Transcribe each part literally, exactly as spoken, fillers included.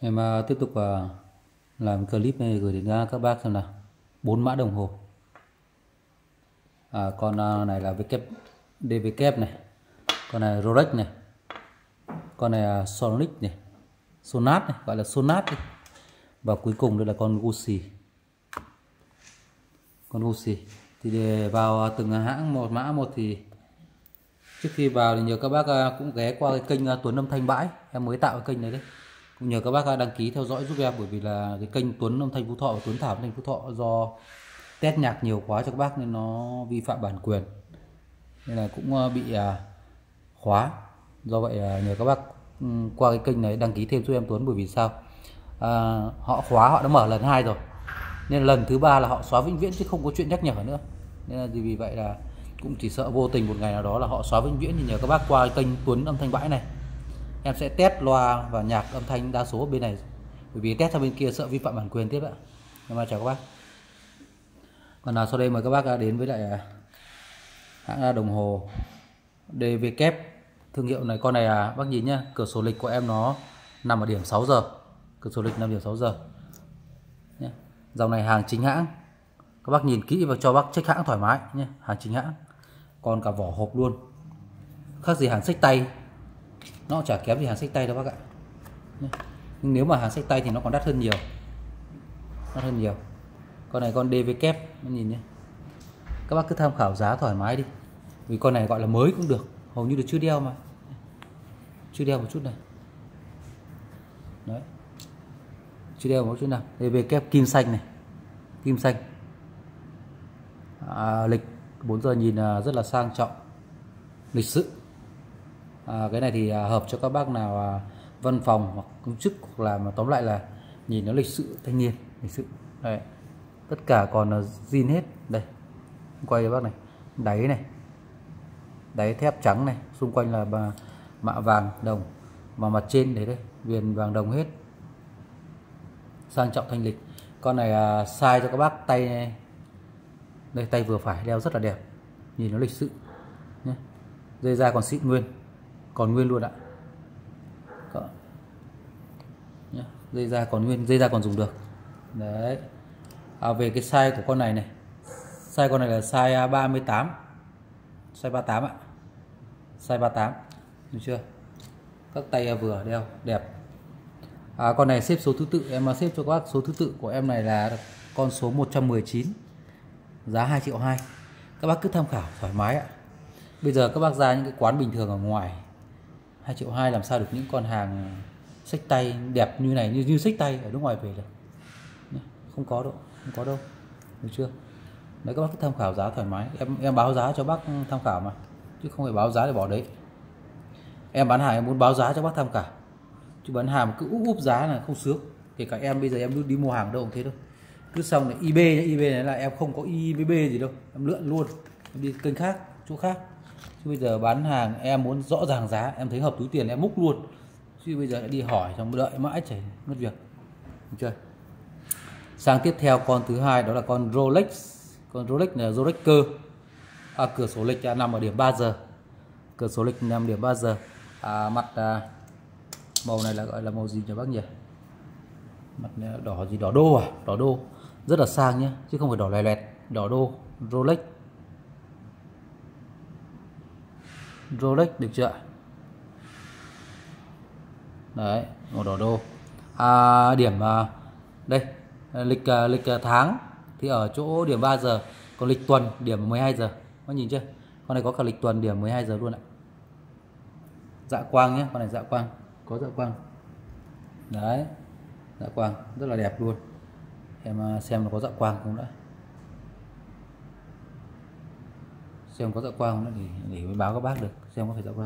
Em à, tiếp tục à, làm clip này gửi đến à, các bác xem nào. Bốn mã đồng hồ. À, con à, này là W đê vê kép này, con này Rolex này, con này là Sonic này, Sonat này, gọi là Sonat này. Và cuối cùng đây là con Gucci. Con Gucci thì để vào từng hãng một mã một thì trước khi vào thì nhờ các bác à, cũng ghé qua cái kênh à, Tuấn Âm Thanh Bãi, em mới tạo cái kênh này đấy. Cũng nhờ các bác đăng ký theo dõi giúp em, bởi vì là cái kênh Tuấn Âm Thanh Phú Thọ và Tuấn Thảo Âm Thanh Phú Thọ do test nhạc nhiều quá cho các bác nên nó vi phạm bản quyền, nên là cũng bị khóa. Do vậy nhờ các bác qua cái kênh này đăng ký thêm giúp em Tuấn, bởi vì sao à, họ khóa, họ đã mở lần hai rồi nên lần thứ ba là họ xóa vĩnh viễn chứ không có chuyện nhắc nhở nữa. Nên là vì vậy là cũng chỉ sợ vô tình một ngày nào đó là họ xóa vĩnh viễn, thì nhờ các bác qua kênh Tuấn Âm Thanh Bãi này em sẽ test loa và nhạc âm thanh đa số bên này, bởi vì test sang bên kia sợ vi phạm bản quyền tiếp ạ. Em chào các bác. Còn nào sau đây mời các bác đến với lại hãng đồng hồ đê vê kép. Thương hiệu này, con này à, bác nhìn nhá, cửa sổ lịch của em nó nằm ở điểm sáu giờ. Cửa sổ lịch nằm điểm sáu giờ nhé. Dòng này hàng chính hãng, các bác nhìn kỹ và cho bác check hãng thoải mái nhé, hàng chính hãng. Còn cả vỏ hộp luôn, khác gì hàng xách tay, nó chả kém gì hàng xách tay đâu bác ạ. Nhưng nếu mà hàng xách tay thì nó còn đắt hơn nhiều, đắt hơn nhiều. Con này con đê vê kép, nhìn nhé, các bác cứ tham khảo giá thoải mái đi, vì con này gọi là mới cũng được, hầu như là chưa đeo mà, chưa đeo một chút này, đấy, chưa đeo một chút nào. đê vê kép kim xanh này, kim xanh, à, lịch bốn giờ nhìn rất là sang trọng, lịch sự. À, cái này thì à, hợp cho các bác nào à, văn phòng hoặc công chức, hoặc là mà tóm lại là nhìn nó lịch sự, thanh niên, lịch sự. Đây, tất cả còn là zin hết. Đây, quay cho bác này, đáy này, đáy thép trắng này, xung quanh là bà, mạ vàng đồng, và mặt trên đấy đây viền vàng đồng hết, sang trọng thanh lịch. Con này à, size cho các bác tay này. Đây, tay vừa phải, đeo rất là đẹp, nhìn nó lịch sự nhé. Dây da còn xịn nguyên, còn nguyên luôn ạ. Dây da còn nguyên, dây da còn dùng được đấy. À, về cái size của con này này, size con này là size ba mươi tám, size ba mươi tám ạ, size ba mươi tám, được chưa? Các tay vừa đeo đẹp. À, con này xếp số thứ tự, em xếp cho các bác số thứ tự của em này là con số một trăm mười chín, giá hai triệu hai. Các bác cứ tham khảo thoải mái ạ. Bây giờ các bác ra những cái quán bình thường ở ngoài, hai triệu hai làm sao được những con hàng xách tay đẹp như này, như như xách tay ở nước ngoài về được, không có đâu, không có đâu, được chưa? Đấy, các bác cứ tham khảo giá thoải mái, em em báo giá cho bác tham khảo mà, chứ không phải báo giá để bỏ đấy. Em bán hàng em muốn báo giá cho bác tham khảo, chứ bán hàng mà cứ úp úp giá là không sướng. Kể cả em bây giờ em đi mua hàng đâu cũng thế đâu, cứ xong này eBay nhá, eBay này là em không có i bê bê gì đâu, em lượn luôn, em đi kênh khác, chỗ khác. Chứ bây giờ bán hàng em muốn rõ ràng giá, em thấy hợp túi tiền em múc luôn, chứ bây giờ lại đi hỏi xong đợi mãi chảy mất việc, được chưa? Sang tiếp theo con thứ hai, đó là con Rolex. Con Rolex là Rolex cơ. À, cửa sổ lịch nằm ở điểm ba giờ. Cửa sổ lịch nằm điểm ba giờ. À, mặt à, màu này là gọi là màu gì nhỉ bác nhỉ? Mặt đỏ gì, đỏ đô à? Đỏ đô. Rất là sang nhé, chứ không phải đỏ lè loẹt, đỏ đô. Rolex. Rolex được chưa? Đấy, màu đỏ đô. À, điểm à, đây, lịch lịch tháng thì ở chỗ điểm ba giờ, còn lịch tuần điểm mười hai giờ. Có nhìn chưa? Con này có cả lịch tuần điểm mười hai giờ luôn ạ. Dạ quang nhé, con này dạ quang, có dạ quang. Đấy, dạ quang rất là đẹp luôn. Em xem nó có dạ quang không đã. Xem có dạ quang không đã để để mới báo các bác được xem có phải dạ quang.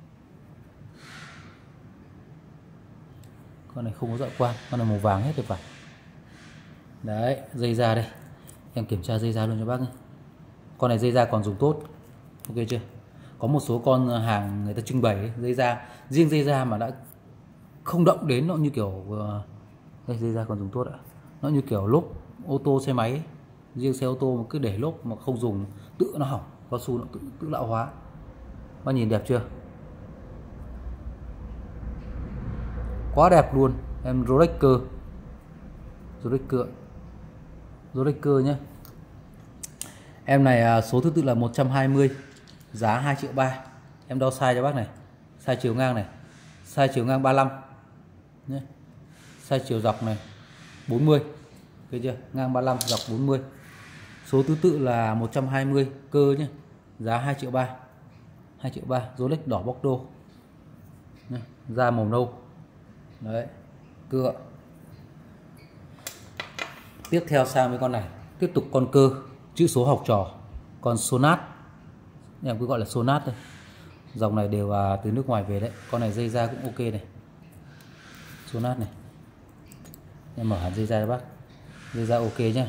Con này không có dạ quang, con này màu vàng hết rồi phải. Đấy, dây da đây, em kiểm tra dây da luôn cho bác nhé. Con này dây da còn dùng tốt, ok chưa? Có một số con hàng người ta trưng bày ấy, dây da, riêng dây da mà đã không động đến, nó như kiểu đây, dây da còn dùng tốt ạ. Nó như kiểu lốp ô tô xe máy ấy. Riêng xe ô tô mà cứ để lốp mà không dùng tự nó hỏng, cao su nó tự, tự lão hóa. Bác nhìn đẹp chưa? Quá đẹp luôn. Em Rolex cơ, Rolex cơ, Rolex cơ nhé. Em này số thứ tự là một trăm hai mươi, giá hai triệu ba. Em đo size cho bác này. Size chiều ngang này, size chiều ngang ba mươi lăm nhé. Size chiều dọc này bốn mươi. Thấy chưa? Ngang ba mươi lăm, dọc bốn mươi. Số thứ tự là một trăm hai mươi cơ nhé. Giá hai triệu ba. hai triệu ba, Rolex đỏ Bordeaux. Da màu nâu. Đấy, cưa. Tiếp theo sang với con này, tiếp tục con cơ, chữ số học trò, con Sonat. Em cứ gọi là Sonat thôi. Dòng này đều là từ nước ngoài về đấy. Con này dây da cũng ok này. Sonat này. Em mở hẳn dây da cho bác. Dây da ok nhá.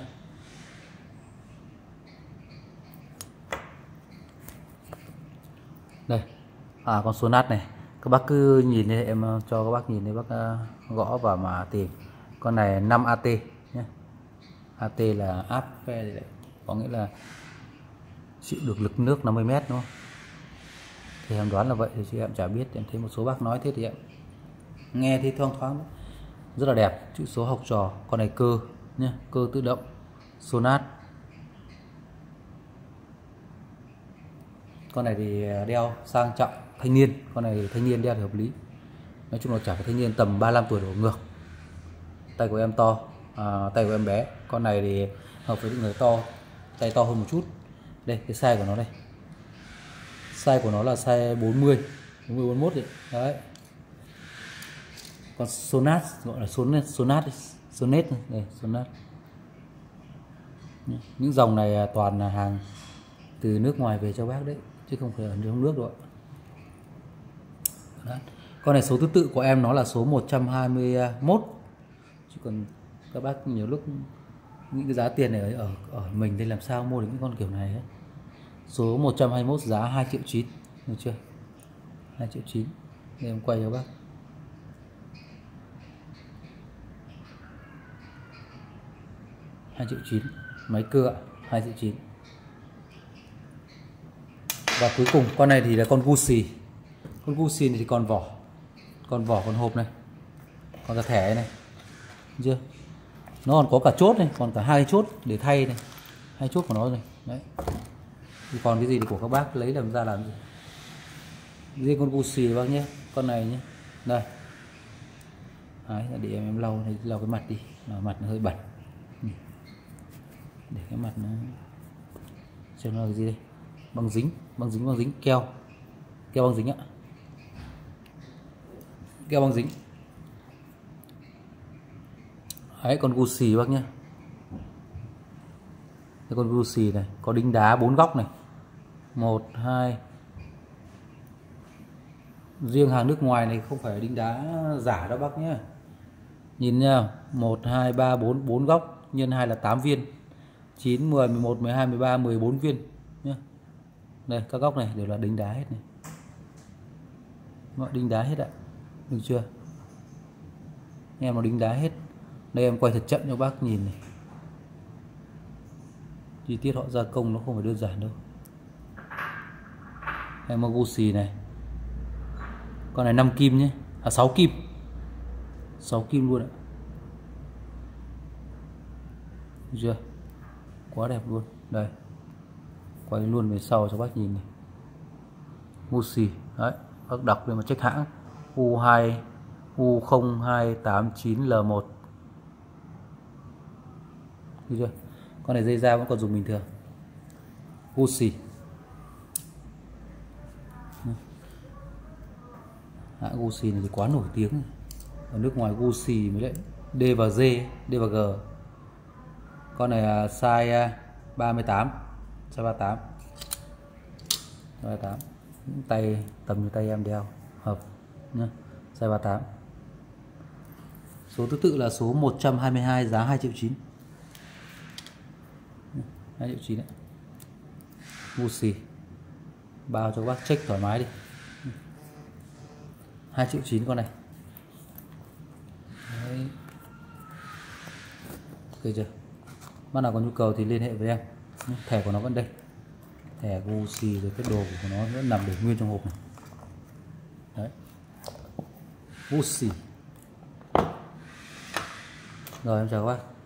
Đây. À, con Sonat này. Các bác cứ nhìn đây, em cho các bác nhìn đây, bác gõ vào mà tìm. Con này năm A T nhé. A T là áp phe đấy, có nghĩa là chịu được lực nước năm mươi mét đúng không? Thì em đoán là vậy, thì chị em chả biết, em thấy một số bác nói thế thì em nghe thì thoang thoáng, rất là đẹp, chữ số học trò. Con này cơ nhé, cơ tự động Sonat. Con này thì đeo sang trọng, thanh niên, con này thanh niên đeo thì hợp lý. Nói chung là chả phải thanh niên, tầm ba mươi lăm tuổi đổ ngược. Tay của em to, à, tay của em bé. Con này thì hợp với những người to, tay to hơn một chút. Đây, cái size của nó đây. Size của nó là size bốn mươi, bốn mươi, bốn mươi mốt đấy. Đấy. Con Sonat, gọi là Sonat, Sonat, Sonat đây, Sonat. Những dòng này toàn là hàng từ nước ngoài về cho bác đấy, chứ không phải ở trong nước đâu ạ. Đấy. Con này số thứ tự của em nó là số một trăm hai mươi mốt. Chứ còn các bác nhiều lúc những cái giá tiền này ở ở mình đây làm sao mua được những con kiểu này ấy. Số một trăm hai mươi mốt giá hai triệu chín, được chưa? hai triệu chín. Để em quay cho bác. hai triệu chín, máy cưa hai triệu chín. Và cuối cùng con này thì là con Gucci. Con Gucci này thì còn vỏ, còn vỏ, còn hộp này, còn cả thẻ này, được chưa? Nó còn có cả chốt này, còn cả hai chốt để thay này, hai chốt của nó rồi đấy. Thì còn cái gì thì của các bác lấy làm ra làm gì. Riêng con Gucci bác nhé, con này nhé, đây. Đấy, để em em lau này, lau cái mặt đi, là mặt nó hơi bẩn. Để cái mặt nó xem là cái gì đây, băng dính, băng dính, băng dính, keo, keo băng dính ạ, keo băng dính. Đấy, con Gucci bác nhé. Cái con Gucci này có đính đá bốn góc này, một, hai. Riêng hàng nước ngoài này không phải đính đá giả đâu bác nhé. Nhìn nha, một, hai, ba, bốn, bốn góc, nhân hai là tám viên, chín, mười, mười một, mười hai, mười ba, mười bốn viên nhé. Đây, các góc này đều là đính đá hết này. Mọi đính đá hết ạ. Được chưa? Em nó đính đá hết. Đây em quay thật chậm cho bác nhìn này. Chi tiết họ gia công nó không phải đơn giản đâu. Em có Gucci này. Con này năm kim nhé. À sáu kim. sáu kim luôn ạ. Được chưa? Quá đẹp luôn. Đây. Quay luôn về sau cho bác nhìn này. Gucci. Đấy. Bác đọc lên mà check hãng. U hai U không hai tám chín L một. Được chưa? Con này dây da vẫn còn dùng bình thường. Gucci. Hãng Gucci này thì quá nổi tiếng. Ở nước ngoài Gucci mới lại D và G, D và G. Con này là size ba mươi tám, size ba mươi tám. ba mươi tám. Tay tầm như tay em đeo hợp nhá. Size ba mươi tám. Số thứ tự là số một trăm hai mươi hai, giá hai triệu chín. hai triệu chín đấy. Gucci. Bao cho các bác check thoải mái đi. hai triệu chín con này. Đấy. Ok chưa? Bác nào có nhu cầu thì liên hệ với em. Thẻ của nó vẫn đây. Thẻ Gucci rồi cái đồ của nó vẫn nằm để nguyên trong hộp này. Đấy. Gucci. Rồi em chào các bác.